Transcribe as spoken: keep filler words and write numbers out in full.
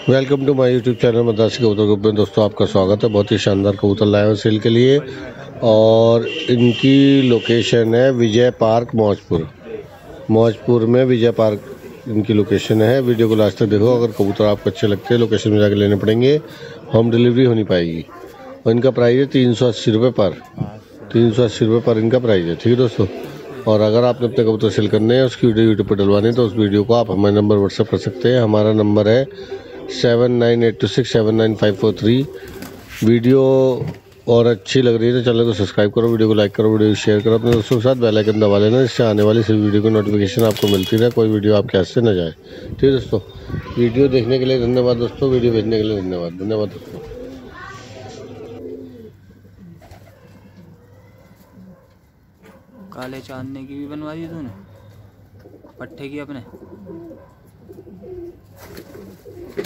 Welcome to my YouTube channel Madrasi कबूतर group में। दोस्तों आपका स्वागत है। बहुत ही शानदार कबूतर लाए हैं सेल के लिए और इनकी लोकेशन है विजय पार्क मौजपुर। मौजपुर में विजय पार्क इनकी लोकेशन है। वीडियो को लास्ट तक देखो। अगर कबूतर आपको अच्छे लगते हैं लोकेशन में जाकर लेने पड़ेंगे, होम डिलीवरी होनी पाएगी। और इनका प्राइस है तीन सौ अस्सी रुपये पर तीन सौ अस्सी रुपये पर इनका प्राइस है। ठीक है दोस्तों। और अगर आपने अपने कबूतर सेल करने हैं, उसकी वीडियो यूट्यूब पर डलवानी है तो उस वीडियो को आप हमारे नंबर व्हाट्सअप कर सकते हैं। हमारा नंबर है seven nine eight two six seven nine five four three. Video और अच्छी लग रही है तो चैनल को सब्सक्राइब करो, वीडियो को लाइक करो, वीडियो को शेयर करो अपने दोस्तों के साथ। बेल आइकन दबा लेना, इससे आने वाली सभी वीडियो की नोटिफिकेशन आपको मिलती रहे, कोई वीडियो आपके हाथ से न जाए। ठीक है दोस्तों। वीडियो देखने के लिए धन्यवाद दोस्तों, वीडियो भेजने के लिए धन्यवाद धन्यवाद दोस्तों। काले चांदने की भी बनवा दी तूने, पट्टे की अपने।